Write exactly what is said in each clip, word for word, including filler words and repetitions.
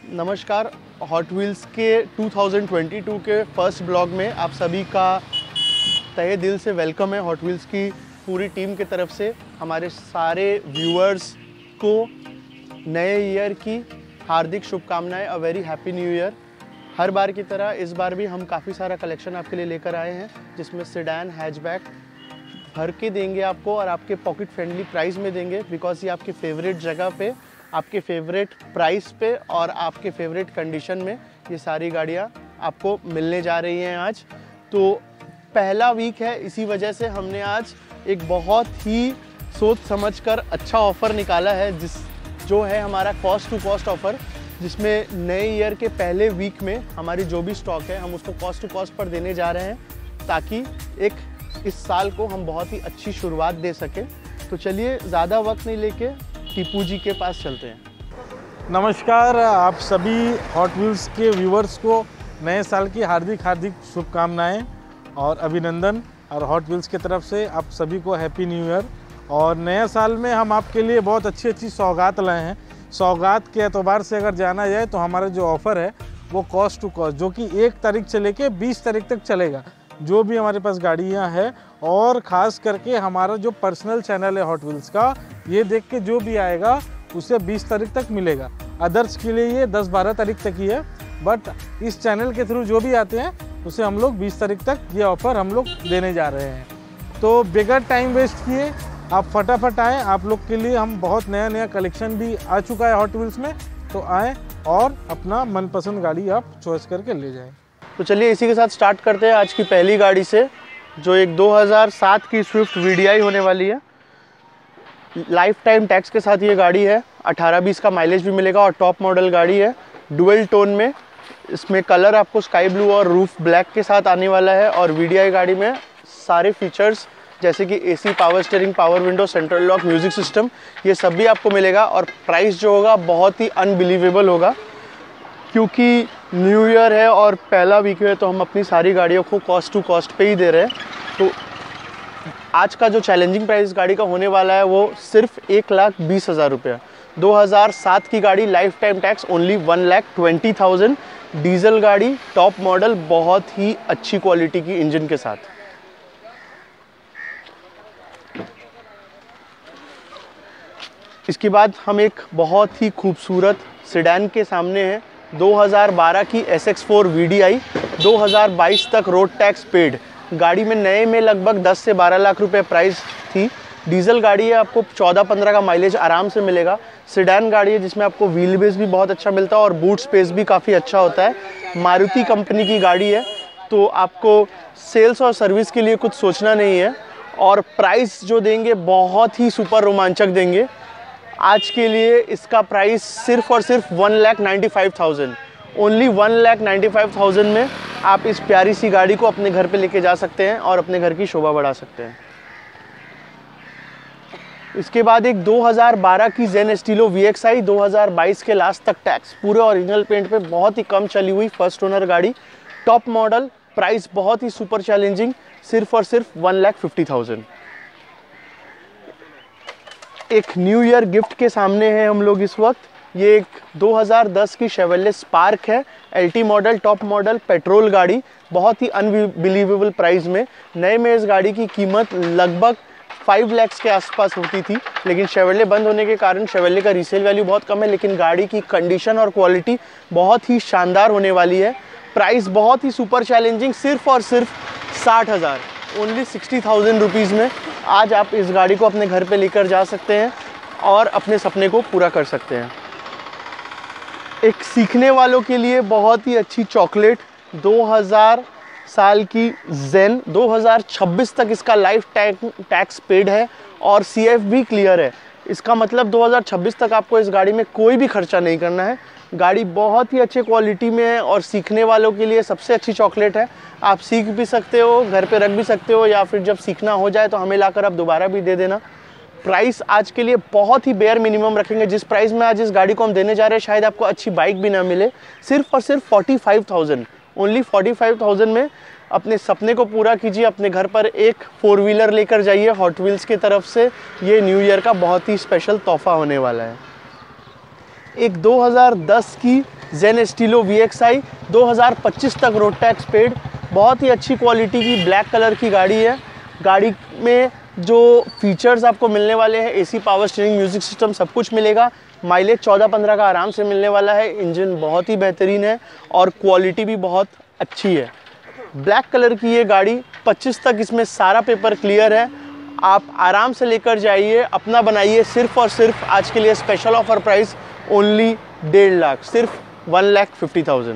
नमस्कार, hot wheels के दो हज़ार बाईस के फर्स्ट ब्लॉग में आप सभी का तहे दिल से वेलकम है। हॉट व्हील्स की पूरी टीम की तरफ से हमारे सारे व्यूअर्स को नए ईयर की हार्दिक शुभकामनाएं। A very happy new year. हर बार की तरह इस बार भी हम काफ़ी सारा कलेक्शन आपके लिए लेकर आए हैं, जिसमें सेडान, हैचबैक भर के देंगे आपको और आपके पॉकेट फ्रेंडली प्राइस में देंगे, बिकॉज ये आपके फेवरेट जगह पे, आपके फेवरेट प्राइस पे और आपके फेवरेट कंडीशन में ये सारी गाड़ियाँ आपको मिलने जा रही हैं आज। तो पहला वीक है, इसी वजह से हमने आज एक बहुत ही सोच समझकर अच्छा ऑफ़र निकाला है, जिस जो है हमारा कॉस्ट टू कॉस्ट ऑफ़र, जिसमें नए ईयर के पहले वीक में हमारी जो भी स्टॉक है हम उसको कॉस्ट टू कॉस्ट पर देने जा रहे हैं, ताकि एक इस साल को हम बहुत ही अच्छी शुरुआत दे सकें। तो चलिए ज़्यादा वक्त नहीं लेके टीपू जी के पास चलते हैं। नमस्कार, आप सभी हॉट व्हील्स के व्यूवर्स को नए साल की हार्दिक हार्दिक शुभकामनाएं और अभिनंदन। और हॉट व्हील्स की तरफ से आप सभी को हैप्पी न्यू ईयर। और नए साल में हम आपके लिए बहुत अच्छी अच्छी सौगात लाए हैं। सौगात के एतबार से अगर जाना जाए तो हमारा जो ऑफ़र है वो कॉस्ट टू कॉस्ट, जो कि एक तारीख से लेके बीस तारीख तक चलेगा, जो भी हमारे पास गाड़ियाँ हैं। और ख़ास करके हमारा जो पर्सनल चैनल है हॉट व्हील्स का, ये देख के जो भी आएगा उसे बीस तारीख तक मिलेगा। अदर्स के लिए ये दस बारह तारीख तक ही है, बट इस चैनल के थ्रू जो भी आते हैं उसे हम लोग बीस तारीख तक ये ऑफ़र हम लोग देने जा रहे हैं। तो बगैर टाइम वेस्ट किए आप फटाफट आएँ। आप लोग के लिए हम बहुत नया नया कलेक्शन भी आ चुका है हॉट व्हील्स में, तो आएँ और अपना मनपसंद गाड़ी आप चॉइस करके ले जाएँ। तो चलिए इसी के साथ स्टार्ट करते हैं आज की पहली गाड़ी से, जो एक दो हज़ार सात की स्विफ्ट वीडीआई होने वाली है। लाइफ टाइम टैक्स के साथ ये गाड़ी है, अठारह बीस का माइलेज भी मिलेगा और टॉप मॉडल गाड़ी है, डुअल टोन में। इसमें कलर आपको स्काई ब्लू और रूफ ब्लैक के साथ आने वाला है। और वीडीआई गाड़ी में सारे फीचर्स जैसे कि AC, power steering, power window, central lock, music system, ये सब भी आपको मिलेगा। और प्राइस जो होगा बहुत ही अनबिलीवेबल होगा, क्योंकि न्यू ईयर है और पहला वीक है, तो हम अपनी सारी गाड़ियों को कॉस्ट टू कॉस्ट पे ही दे रहे हैं। तो आज का जो चैलेंजिंग प्राइस गाड़ी का होने वाला है वो सिर्फ एक लाख बीस हज़ार रुपये। दो हज़ार सात की गाड़ी, life time tax only one lakh twenty thousand, diesel गाड़ी, टॉप मॉडल, बहुत ही अच्छी क्वालिटी की इंजन के साथ। इसके बाद हम एक बहुत ही खूबसूरत सेडान के सामने हैं। दो हज़ार बारह की S X four V D I, दो हज़ार बाईस तक रोड टैक्स पेड। गाड़ी में नए में लगभग दस से बारह लाख रुपए प्राइस थी। डीजल गाड़ी है, आपको चौदह पंद्रह का माइलेज आराम से मिलेगा। सेडान गाड़ी है जिसमें आपको व्हील बेस भी बहुत अच्छा मिलता है और बूट स्पेस भी काफ़ी अच्छा होता है। मारुति कंपनी की गाड़ी है, तो आपको सेल्स और सर्विस के लिए कुछ सोचना नहीं है। और प्राइस जो देंगे बहुत ही सुपर रोमांचक देंगे। आज के लिए इसका प्राइस सिर्फ और सिर्फ one lakh ninety five thousand, only one lakh ninety five thousand में आप इस प्यारी सी गाड़ी को अपने घर पे लेके जा सकते हैं और अपने घर की शोभा बढ़ा सकते हैं। इसके बाद एक दो हज़ार बारह की Zen Estilo V X I, दो हज़ार बाईस के लास्ट तक टैक्स, पूरे ओरिजिनल पेंट पे, बहुत ही कम चली हुई फर्स्ट ओनर गाड़ी, टॉप मॉडल, प्राइस बहुत ही सुपर चैलेंजिंग, सिर्फ और सिर्फ वन लाख फिफ्टी थाउजेंड। एक न्यू ईयर गिफ्ट के सामने हैं हम लोग इस वक्त। ये एक दो हज़ार दस की शेवरले स्पार्क है, LT model, top model, petrol गाड़ी, बहुत ही अनबिलीवेबल प्राइस में। नए में इस गाड़ी की कीमत लगभग फाइव लैक्स के आसपास होती थी, लेकिन शेवरले बंद होने के कारण शेवरले का रीसेल वैल्यू बहुत कम है, लेकिन गाड़ी की कंडीशन और क्वालिटी बहुत ही शानदार होने वाली है। प्राइस बहुत ही सुपर चैलेंजिंग, सिर्फ और सिर्फ साठ हज़ार, ओनली सिक्सटी थाउजेंड रुपीज़ में आज आप इस गाड़ी को अपने घर पे लेकर जा सकते हैं और अपने सपने को पूरा कर सकते हैं। एक सीखने वालों के लिए बहुत ही अच्छी चॉकलेट, दो हज़ार साल की जेन, दो हज़ार छब्बीस तक इसका लाइफ टैक्स पेड है और सी एफ भी क्लियर है। इसका मतलब दो हज़ार छब्बीस तक आपको इस गाड़ी में कोई भी खर्चा नहीं करना है। गाड़ी बहुत ही अच्छे क्वालिटी में है और सीखने वालों के लिए सबसे अच्छी चॉकलेट है। आप सीख भी सकते हो, घर पे रख भी सकते हो, या फिर जब सीखना हो जाए तो हमें लाकर आप दोबारा भी दे देना। प्राइस आज के लिए बहुत ही बेयर मिनिमम रखेंगे। जिस प्राइस में आज इस गाड़ी को हम देने जा रहे हैं, शायद आपको अच्छी बाइक भी ना मिले। सिर्फ और सिर्फ forty five thousand, only forty five thousand में अपने सपने को पूरा कीजिए। अपने घर पर एक फोर व्हीलर लेकर जाइए हॉट व्हील्स की तरफ से। ये न्यू ईयर का बहुत ही स्पेशल तोहफा होने वाला है। एक दो हज़ार दस की Zen Estilo V X I दो हज़ार पच्चीस तक रोड टैक्स पेड, बहुत ही अच्छी क्वालिटी की ब्लैक कलर की गाड़ी है। गाड़ी में जो फीचर्स आपको मिलने वाले हैं, AC, power steering, music system, सब कुछ मिलेगा। माइलेज चौदह पंद्रह का आराम से मिलने वाला है। इंजन बहुत ही बेहतरीन है और क्वालिटी भी बहुत अच्छी है। ब्लैक कलर की ये गाड़ी पच्चीस तक इसमें सारा पेपर क्लियर है। आप आराम से लेकर जाइए, अपना बनाइए। सिर्फ और सिर्फ आज के लिए स्पेशल ऑफर प्राइस ओनली डेढ़ लाख, सिर्फ वन लाख फिफ्टी थाउजेंड।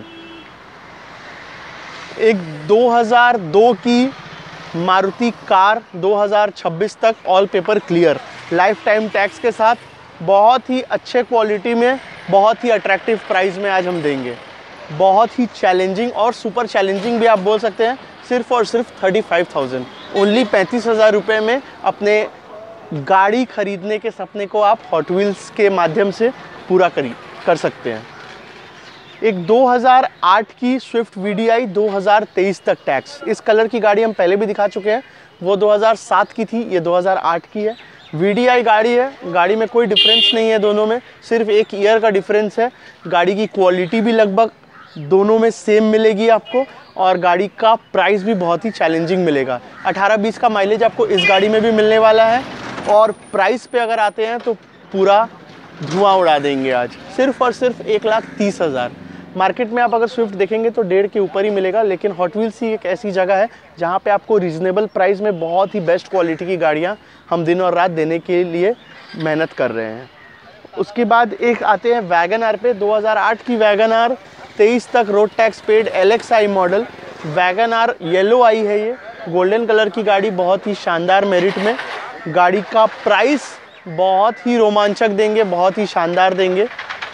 एक दो हज़ार दो की मारुति कार दो हज़ार छब्बीस तक all paper clear, life time tax के साथ, बहुत ही अच्छे क्वालिटी में, बहुत ही अट्रैक्टिव प्राइस में आज हम देंगे। बहुत ही चैलेंजिंग और सुपर चैलेंजिंग भी आप बोल सकते हैं। सिर्फ और सिर्फ थर्टी फाइव थाउजेंड, ओनली पैंतीस हज़ार रुपये में अपने गाड़ी खरीदने के सपने को आप हॉट व्हील्स के माध्यम से पूरा करी कर सकते हैं। एक दो हज़ार आठ की स्विफ्ट वी डी आई दो हज़ार तेईस तक टैक्स, इस कलर की गाड़ी हम पहले भी दिखा चुके हैं। वो दो हज़ार सात की थी, ये दो हज़ार आठ की है। वी डी आई गाड़ी है, गाड़ी में कोई डिफरेंस नहीं है दोनों में, सिर्फ एक ईयर का डिफरेंस है। गाड़ी की क्वालिटी भी लगभग दोनों में सेम मिलेगी आपको और गाड़ी का प्राइस भी बहुत ही चैलेंजिंग मिलेगा। अठारह बीस का माइलेज आपको इस गाड़ी में भी मिलने वाला है और प्राइस पे अगर आते हैं तो पूरा धुआं उड़ा देंगे आज। सिर्फ और सिर्फ एक लाख तीस हज़ार। मार्केट में आप अगर स्विफ्ट देखेंगे तो डेढ़ के ऊपर ही मिलेगा, लेकिन हॉट व्हील्स ही एक ऐसी जगह है जहाँ पे आपको रीजनेबल प्राइस में बहुत ही बेस्ट क्वालिटी की गाड़ियाँ हम दिन और रात देने के लिए मेहनत कर रहे हैं। उसके बाद एक आते हैं वैगन आर पे, दो हज़ार आठ की वैगन आर तेईस तक road tax paid, L X I model. Wagon R yellow आई है, ये गोल्डन कलर की गाड़ी, बहुत ही शानदार मेरिट में। गाड़ी का प्राइस बहुत ही रोमांचक देंगे, बहुत ही शानदार देंगे,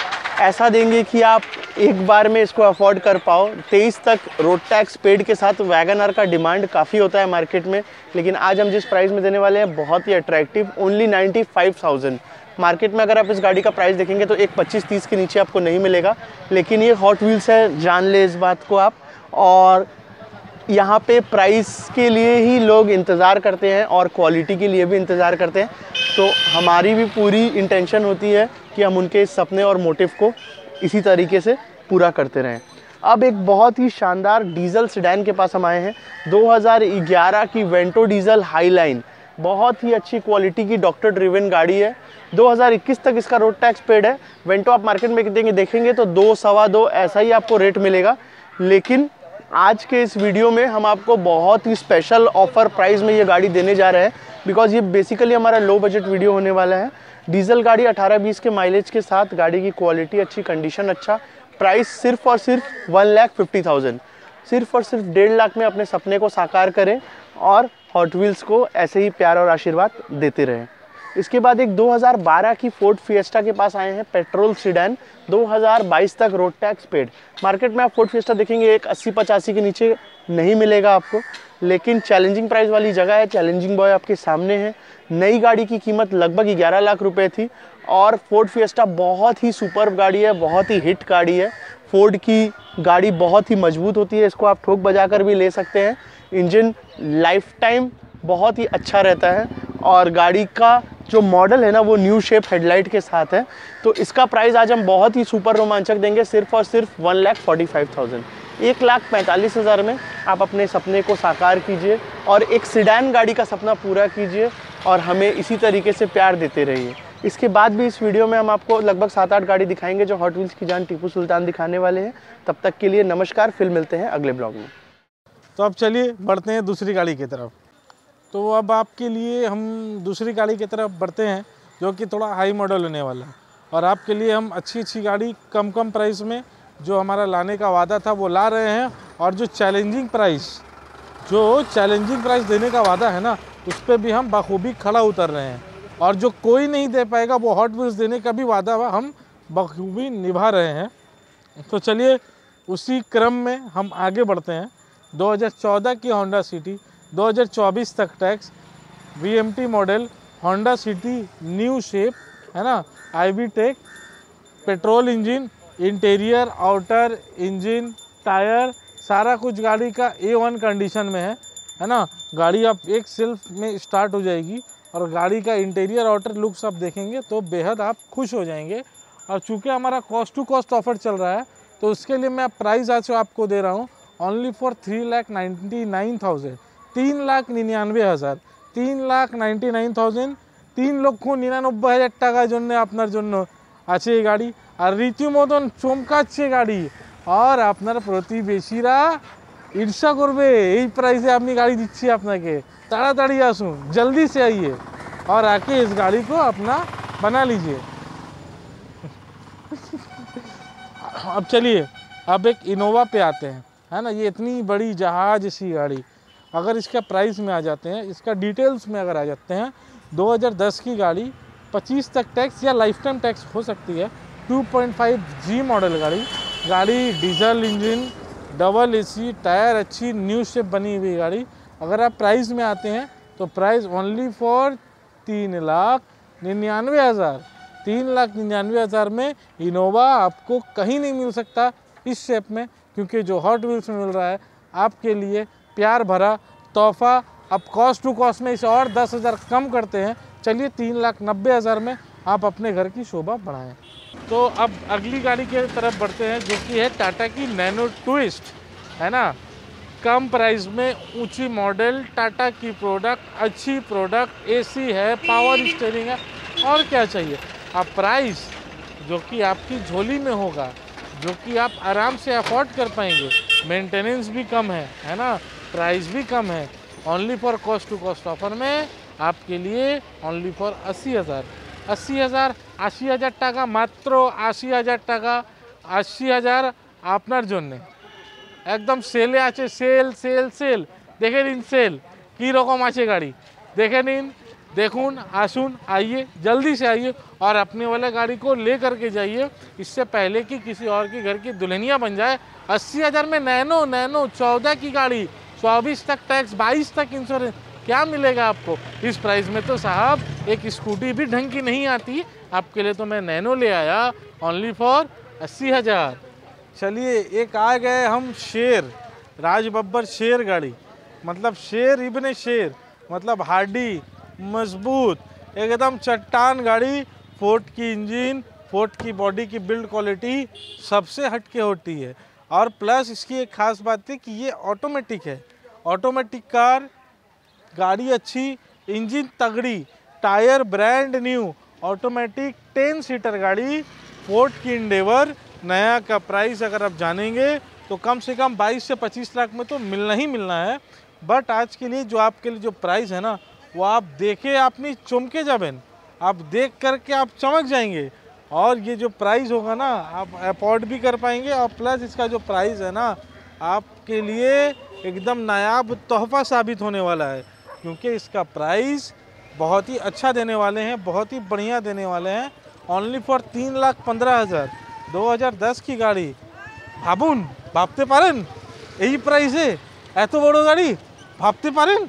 ऐसा देंगे कि आप एक बार में इसको अफोर्ड कर पाओ। तेईस तक रोड टैक्स पेड के साथ वैगन आर का डिमांड काफ़ी होता है मार्केट में, लेकिन आज हम जिस प्राइस में देने वाले हैं बहुत ही attractive, only ninety five thousand. Market में अगर आप इस गाड़ी का प्राइस देखेंगे तो एक पच्चीस तीस के नीचे आपको नहीं मिलेगा, लेकिन ये हॉट व्हील्स है, जान ले इस बात को आप। और यहाँ पे प्राइस के लिए ही लोग इंतज़ार करते हैं और क्वालिटी के लिए भी इंतज़ार करते हैं, तो हमारी भी पूरी इंटेंशन होती है कि हम उनके सपने और मोटिव को इसी तरीके से पूरा करते रहें। अब एक बहुत ही शानदार डीजल सेडान के पास हम आए हैं। दो हज़ार ग्यारह की वेंटो डीजल हाईलाइन, बहुत ही अच्छी क्वालिटी की डॉक्टर ड्रिवन गाड़ी है। दो हज़ार इक्कीस तक इसका रोड टैक्स पेड है। वेंटो आप मार्केट में देंगे देखेंगे तो दो सवा दो ऐसा ही आपको रेट मिलेगा, लेकिन आज के इस वीडियो में हम आपको बहुत ही स्पेशल ऑफर प्राइस में ये गाड़ी देने जा रहे हैं, बिकॉज ये बेसिकली हमारा लो बजट वीडियो होने वाला है। डीजल गाड़ी अठारह बीस के माइलेज के साथ, गाड़ी की क्वालिटी अच्छी, कंडीशन अच्छा, प्राइस सिर्फ और सिर्फ वन लाख फिफ्टी थाउजेंड। सिर्फ और सिर्फ डेढ़ लाख में अपने सपने को साकार करें और हॉट व्हील्स को ऐसे ही प्यार और आशीर्वाद देते रहें। इसके बाद एक दो हज़ार बारह की फोर्ड फिएस्टा के पास आए हैं, पेट्रोल सीडैन, दो हज़ार बाईस तक रोड टैक्स पेड। मार्केट में आप फोर्ड फिएस्टा देखेंगे एक अस्सी पचासी के नीचे नहीं मिलेगा आपको, लेकिन चैलेंजिंग प्राइस वाली जगह है। चैलेंजिंग बॉय आपके सामने है। नई गाड़ी की कीमत लगभग ग्यारह लाख रुपए थी और फोर्ड फिएस्टा बहुत ही सुपर्ब गाड़ी है, बहुत ही हिट गाड़ी है। फोर्ड की गाड़ी बहुत ही मजबूत होती है, इसको आप ठोक बजा कर भी ले सकते हैं। इंजन लाइफ टाइम बहुत ही अच्छा रहता है और गाड़ी का जो मॉडल है ना वो न्यू शेप हेडलाइट के साथ है, तो इसका प्राइस आज हम बहुत ही सुपर रोमांचक देंगे, सिर्फ और सिर्फ one lakh forty five thousand. एक लाख पैंतालीस हज़ार में आप अपने सपने को साकार कीजिए और एक सीडैन गाड़ी का सपना पूरा कीजिए और हमें इसी तरीके से प्यार देते रहिए। इसके बाद भी इस वीडियो में हम आपको लगभग सात आठ गाड़ी दिखाएंगे जो हॉट व्हील्स की जान टीपू सुल्तान दिखाने वाले हैं। तब तक के लिए नमस्कार, फिर मिलते हैं अगले ब्लॉग में। तो अब चलिए बढ़ते हैं दूसरी गाड़ी की तरफ। तो अब आपके लिए हम दूसरी गाड़ी की तरफ बढ़ते हैं जो कि थोड़ा हाई मॉडल होने वाला है, और आपके लिए हम अच्छी अच्छी गाड़ी कम कम प्राइस में जो हमारा लाने का वादा था वो ला रहे हैं। और जो चैलेंजिंग प्राइस जो चैलेंजिंग प्राइस देने का वादा है ना, उस पर भी हम बखूबी खड़ा उतर रहे हैं, और जो कोई नहीं दे पाएगा वो हॉट व्हील्स देने का भी वादा हम बखूबी निभा रहे हैं। तो चलिए उसी क्रम में हम आगे बढ़ते हैं। दो हज़ार चौदह की होंडा सिटी, दो हज़ार चौबीस तक tax, V M T model, Honda City new shape है ना, I V tech, petrol engine, interior, outer, engine, tyre, सारा कुछ गाड़ी का ए वन कंडीशन में है है ना। गाड़ी आप एक सेल्फ में स्टार्ट हो जाएगी और गाड़ी का इंटीरियर आउटर लुक्स आप देखेंगे तो बेहद आप खुश हो जाएंगे। और चूँकि हमारा कॉस्ट टू कॉस्ट ऑफर चल रहा है तो उसके लिए मैं प्राइस आज आपको दे रहा हूँ only for three lakh ninety nine thousand तीन लाख निन्यानवे हज़ार तीन लाख नाइन्टी नाइन थाउजेंड तीन लक्ष निन्यानब्बे हज़ार টাকার জন্য আপনার জন্য আছে এই গাড়ি। আর রীতিমতন চমকাচ্ছে গাড়ি, আর আপনার প্রতিবেশীরা ঈর্ষা করবে এই প্রাইসে আমি গাড়ি দিচ্ছি আপনাকে। তাড়াতাড়ি আসুন, जल्दी से आइए और आके इस गाड़ी को अपना बना लीजिए। अब चलिए अब एक इनोवा पे आते हैं, है ना। ये इतनी बड़ी जहाज सी गाड़ी, अगर इसका प्राइस में आ जाते हैं, इसका डिटेल्स में अगर आ जाते हैं, दो हज़ार दस की गाड़ी, पच्चीस तक टैक्स या लाइफ टाइम टैक्स हो सकती है। Two point five G model गाड़ी गाड़ी diesel engine, double AC, tyre अच्छी न्यू शेप बनी हुई गाड़ी। अगर आप प्राइस में आते हैं तो प्राइस ओनली फॉर तीन लाख निन्यानवे हज़ार तीन लाख निन्यानवे हज़ार में इनोवा आपको कहीं नहीं मिल सकता इस शेप में, क्योंकि जो हॉट व्हील्स में मिल रहा है आपके लिए प्यार भरा तोहफा। अब कॉस्ट टू कॉस्ट में इसे और दस हज़ार कम करते हैं, चलिए तीन लाख नब्बे हज़ार में आप अपने घर की शोभा बढ़ाएं। तो अब अगली गाड़ी की तरफ बढ़ते हैं, जो कि है टाटा की नैनो ट्विस्ट, है ना। कम प्राइस में ऊंची मॉडल, टाटा की प्रोडक्ट, अच्छी प्रोडक्ट, एसी है, पावर स्टीयरिंग है, और क्या चाहिए। अब प्राइस जो कि आपकी झोली में होगा, जो कि आप आराम से अफोर्ड कर पाएंगे, मेंटेनेंस भी कम है, है ना, प्राइस भी कम है। Only for cost to cost offer में आपके लिए ओनली फॉर अस्सी हज़ार अस्सी हज़ार আশি হাজার টাকা, মাত্র আশি হাজার টাকা, আশি হাজার আপনার জন্যে একদম সেলে আছে। সেল সেল সেল দেখে নিন, সেল কী রকম আছে গাড়ি দেখে নিন, देखून आसून आइए, जल्दी से आइए और अपने वाले गाड़ी को ले करके जाइए, इससे पहले कि किसी और की घर की दुल्हनिया बन जाए। अस्सी हज़ार में नैनो नैनो चौदह की गाड़ी, चौबीस तक टैक्स, बाईस तक इंश्योरेंस, क्या मिलेगा आपको इस प्राइस में। तो साहब एक स्कूटी भी ढंग की नहीं आती, आपके लिए तो मैं नैनो ले आया ओनली फॉर अस्सी हज़ार। चलिए एक आ गए हम शेर, राज बब्बर शेर गाड़ी, मतलब शेर इब्ने शेर, मतलब हार्डी, मजबूत, एकदम चट्टान गाड़ी। फोर्ड की इंजन, फोर्ड की बॉडी की बिल्ड क्वालिटी सबसे हटके होती है। और प्लस इसकी एक ख़ास बात है कि ये ऑटोमेटिक है, ऑटोमेटिक कार, गाड़ी अच्छी, इंजन तगड़ी, tyre brand new, automatic ten seater गाड़ी, फोर्ड की इंडेवर। नया का प्राइस अगर आप जानेंगे तो कम से कम बाईस से पच्चीस लाख में तो मिलना ही मिलना है। बट आज के लिए जो आपके लिए जो प्राइस है ना, वो आप देखे आपने चमके जाबेन, आप देख करके आप चमक जाएंगे। और ये जो प्राइस होगा ना, आप अफोर्ड भी कर पाएंगे, और प्लस इसका जो प्राइस है ना, आपके लिए एकदम नायाब तोहफा साबित होने वाला है, क्योंकि इसका प्राइस बहुत ही अच्छा देने वाले हैं, बहुत ही बढ़िया देने वाले हैं। ओनली फॉर तीन लाख पंद्रह हज़ार दो हज़ार दस की गाड़ी। भाबुन भाबते पारेन এই প্রাইসে এত বড় গাড়ি, ভাবতে পারেন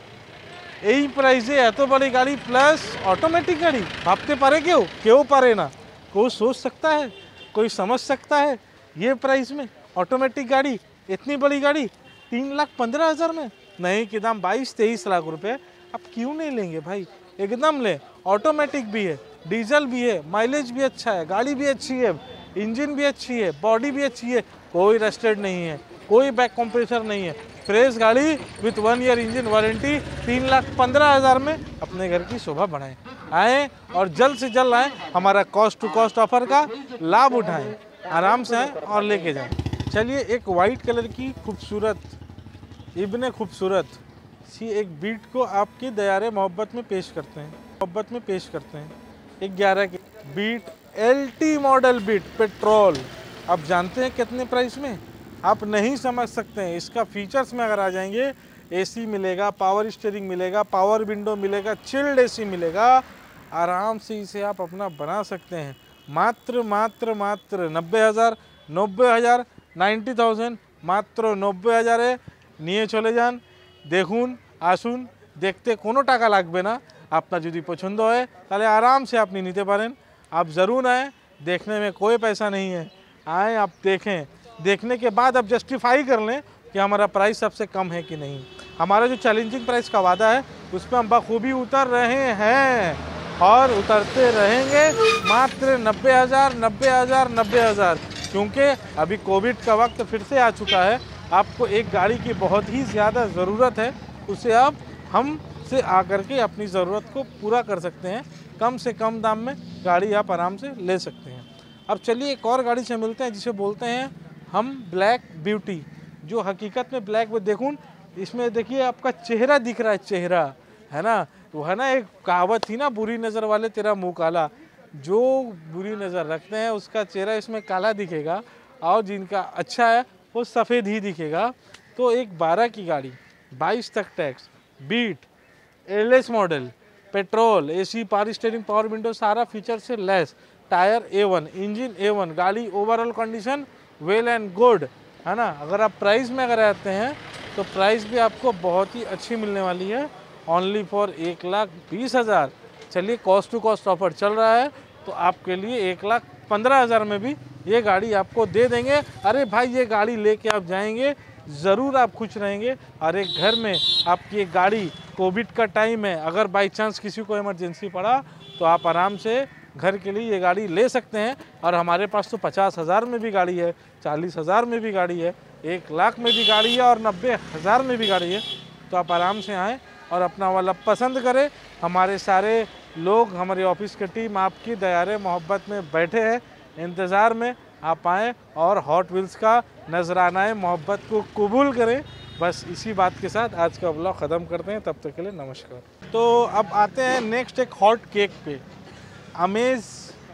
এই প্রাইসে এত বড় গাড়ি প্লাস ऑटोमेटिक गाड़ी, भाबते पारे क्यों क्यों पारे ना। कोई सोच सकता है, कोई समझ सकता है ये प्राइस में ऑटोमेटिक गाड़ी, इतनी बड़ी गाड़ी तीन लाख पंद्रह हज़ार में। नहीं कि दाम बाईस तेईस लाख रुपए, आप क्यों नहीं लेंगे भाई, एकदम ले। ऑटोमेटिक भी है, डीजल भी है, माइलेज भी अच्छा है, गाड़ी भी अच्छी है, इंजन भी अच्छी है, बॉडी भी अच्छी है, कोई रस्टेड नहीं है, कोई बैक कंप्रेसर नहीं है, फ्रेश गाड़ी with one year engine warranty. तीन लाख पंद्रह हज़ार में अपने घर की शोभा बढ़ाएं। आएँ और जल्द से जल्द आएँ, हमारा कॉस्ट टू कॉस्ट ऑफर का लाभ उठाएं, आराम से आएँ और लेके जाएं। चलिए एक वाइट कलर की खूबसूरत, इब्ने खूबसूरत सी एक बीट को आपकी दयारे मोहब्बत में पेश करते हैं, मोहब्बत में पेश करते हैं। एक ग्यारह की Beat, LT model Beat petrol. आप जानते हैं कितने प्राइस में, आप नहीं समझ सकते हैं। इसका फीचर्स में अगर आ जाएंगे, एसी मिलेगा, पावर स्टीयरिंग मिलेगा, पावर विंडो मिलेगा, चिल्ड एसी मिलेगा, आराम से इसे आप अपना बना सकते हैं। मात्र मात्र मात्र नब्बे हज़ार नब्बे हज़ार नाइन्टी थाउजेंड मात्र नब्बे हज़ारे নিয়ে চলে যান। দেখুন আসুন, দেখতে কোনো টাকা লাগবে না, আপনার যদি পছন্দ হয় তাহলে आराम से আপনি নিতে পারেন। आप ज़रूर आएँ, देखने में कोई पैसा नहीं है, आएँ आप देखें, देखने के बाद आप जस्टिफाई कर लें कि हमारा प्राइस सबसे कम है कि नहीं। हमारा जो चैलेंजिंग प्राइस का वादा है उस पर हम बखूबी उतर रहे हैं और उतरते रहेंगे। मात्र नब्बे हज़ार नब्बे हज़ार नब्बे हज़ार क्योंकि अभी कोविड का वक्त फिर से आ चुका है। आपको एक गाड़ी की बहुत ही ज़्यादा ज़रूरत है, उसे आप हम से आकर के अपनी ज़रूरत को पूरा कर सकते हैं। कम से कम दाम में गाड़ी आप आराम से ले सकते हैं। अब चलिए एक और गाड़ी से मिलते हैं जिसे बोलते हैं हम ब्लैक ब्यूटी, जो हकीकत में ब्लैक में देखूँ इसमें देखिए आपका चेहरा दिख रहा है, चेहरा है ना, वो है ना एक कहावत थी ना, बुरी नज़र वाले तेरा मुंह काला। जो बुरी नज़र रखते हैं उसका चेहरा इसमें काला दिखेगा और जिनका अच्छा है वो सफ़ेद ही दिखेगा। तो एक बारह की गाड़ी, बाईस तक tax, beat, airless model, petrol, AC, power steering, power window, सारा फीचर से लेस, tyre A one, engine A one, गाड़ी overall condition well and good, है ना। अगर आप प्राइस में अगर आते हैं तो प्राइस भी आपको बहुत ही अच्छी मिलने वाली है, ओनली फॉर एक लाख बीस हज़ार। चलिए कॉस्ट टू कॉस्ट ऑफर चल रहा है तो आपके लिए एक लाख पंद्रह हज़ार में भी ये गाड़ी आपको दे देंगे। अरे भाई ये गाड़ी लेके आप जाएंगे ज़रूर आप खुश रहेंगे। और एक घर में आपकी एक गाड़ी, कोविड का टाइम है, अगर बाई चांस किसी को इमरजेंसी पड़ा तो आप आराम से घर के लिए ये गाड़ी ले सकते हैं। और हमारे पास तो पचास हज़ार में भी गाड़ी है, चालीस हज़ार में भी गाड़ी है, एक लाख में भी गाड़ी है और नब्बे हज़ार में भी गाड़ी है। तो आप आराम से आएँ और अपना वाला पसंद करें। हमारे सारे लोग, हमारी ऑफिस की टीम आपकी दयारे मोहब्बत में बैठे हैं इंतज़ार में, आप आएँ और हॉट व्हील्स का नजराना मोहब्बत को कबूल करें। बस इसी बात के साथ आज का ब्लॉग ख़त्म करते हैं, तब तक के लिए नमस्कार। तो अब आते हैं नेक्स्ट एक हॉट केक पे, Amaze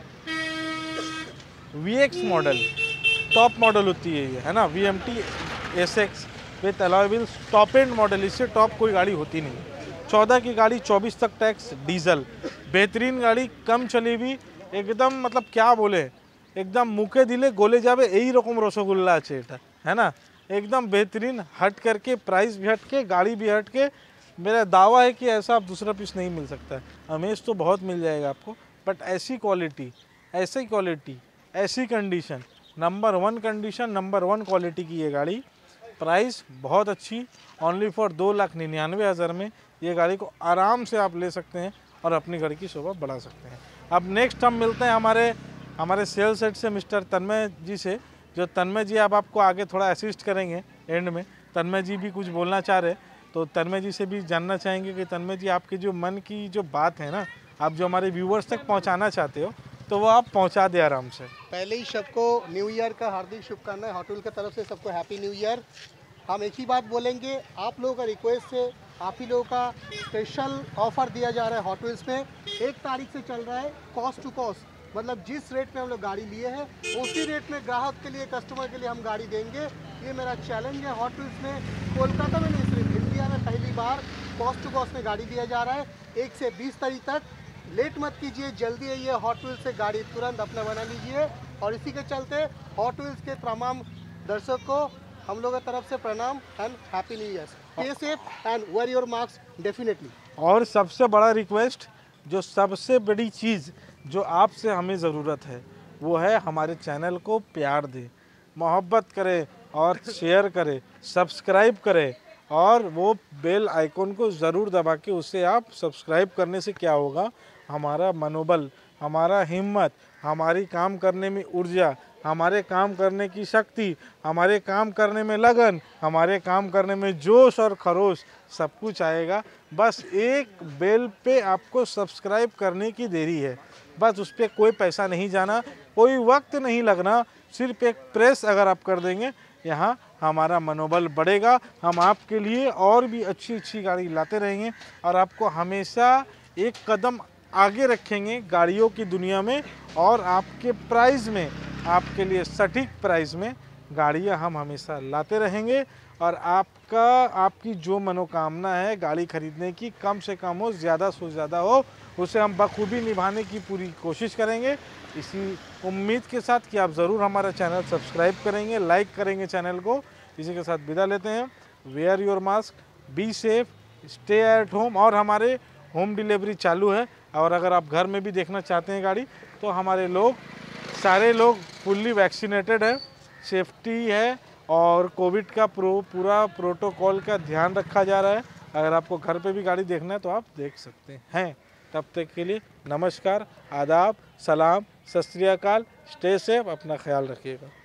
V X model, top model होती है ये, है ना, V M T S X with alloy wheels, top end model, इससे टॉप कोई गाड़ी होती नहीं। चौदह की गाड़ी, चौबीस तक टैक्स, डीजल, बेहतरीन गाड़ी, कम चली हुई, एकदम मतलब क्या बोले, एकदम मुखे दिले गोले जावे यही रकम रसगुल्ला আছে এটা, है ना, एकदम बेहतरीन, हट करके प्राइस भी हट के, गाड़ी भी हट के। मेरा दावा है कि ऐसा आप दूसरा पीस नहीं मिल सकता है। अमेज तो बहुत मिल जाएगा आपको, बट ऐसी क्वालिटी, ऐसी क्वालिटी, ऐसी condition, number one condition, number one quality की ये गाड़ी, प्राइस बहुत अच्छी, ओनली फॉर दो लाख निन्यानवे हज़ार में ये गाड़ी को आराम से आप ले सकते हैं और अपनी घर की शोभा बढ़ा सकते हैं। अब नेक्स्ट हम मिलते हैं हमारे हमारे सेल्स हेड से मिस्टर तन्मय जी से, जो तन्मय जी अब आपको आगे थोड़ा असिस्ट करेंगे एंड में। तन्मय जी भी कुछ बोलना चाह रहे, तो तन्मय जी से भी जानना चाहेंगे कि तन्मय जी आपकी जो मन की जो बात है ना, आप जो हमारे व्यूवर्स तक पहुंचाना चाहते हो तो वो आप पहुंचा दे आराम से। पहले ही सबको न्यू ईयर का हार्दिक शुभकामनाएं, हॉट व्हील की तरफ से सबको हैप्पी न्यू ईयर। हम एक ही बात बोलेंगे, आप लोगों का रिक्वेस्ट से आप ही लोगों का स्पेशल ऑफर दिया जा रहा है हॉट व्हील्स में। एक तारीख से चल रहा है कॉस्ट टू कॉस्ट, मतलब जिस रेट में हम लोग गाड़ी लिए हैं उसी रेट में ग्राहक के लिए, कस्टमर के लिए हम गाड़ी देंगे। ये मेरा चैलेंज है हॉट व्हील्स में। कोलकाता में नहीं, सिर्फ इंडिया में पहली बार कॉस्ट टू कॉस्ट में गाड़ी दिया जा रहा है। एक से बीस तारीख तक लेट मत कीजिए, जल्दी आइए, हॉट व्हील्स से गाड़ी तुरंत अपना बना लीजिए। और इसी के चलते हॉट व्हील्स के तमाम दर्शक को हम लोगों की तरफ से प्रणाम and happy new year. Stay safe and wear your mask definitely. और सबसे बड़ा रिक्वेस्ट, जो सबसे बड़ी चीज़ जो आपसे हमें ज़रूरत है वो है हमारे चैनल को प्यार दे, मोहब्बत करे और शेयर करे, सब्सक्राइब करे और वो बेल आइकॉन को ज़रूर दबा के उसे आप सब्सक्राइब करने से क्या होगा, हमारा मनोबल, हमारा हिम्मत, हमारी काम करने में ऊर्जा, हमारे काम करने की शक्ति, हमारे काम करने में लगन, हमारे काम करने में जोश और खरोश सब कुछ आएगा। बस एक बेल पे आपको सब्सक्राइब करने की देरी है, बस उस पर कोई पैसा नहीं जाना, कोई वक्त नहीं लगना, सिर्फ एक प्रेस अगर आप कर देंगे, यहाँ हमारा मनोबल बढ़ेगा। हम आपके लिए और भी अच्छी अच्छी गाड़ी लाते रहेंगे और आपको हमेशा एक कदम आगे रखेंगे गाड़ियों की दुनिया में, और आपके प्राइस में, आपके लिए सटीक प्राइस में गाड़ियाँ हम हमेशा लाते रहेंगे। और आपका आपकी जो मनोकामना है गाड़ी खरीदने की, कम से कम हो, ज़्यादा से ज़्यादा हो, उसे हम बखूबी निभाने की पूरी कोशिश करेंगे। इसी उम्मीद के साथ कि आप ज़रूर हमारा चैनल सब्सक्राइब करेंगे, लाइक करेंगे चैनल को। इसी के साथ विदा लेते हैं। Wear your mask, be safe, stay at home. और हमारे होम डिलीवरी चालू है, और अगर आप घर में भी देखना चाहते हैं गाड़ी तो हमारे लोग, सारे लोग फुल्ली वैक्सीनेटेड है, सेफ्टी है और कोविड का प्रो पूरा प्रोटोकॉल का ध्यान रखा जा रहा है। अगर आपको घर पे भी गाड़ी देखना है तो आप देख सकते हैं। तब तक के लिए नमस्कार, आदाब, सलाम, सत श्री अकाल, स्टे सेफ, अपना ख्याल रखिएगा।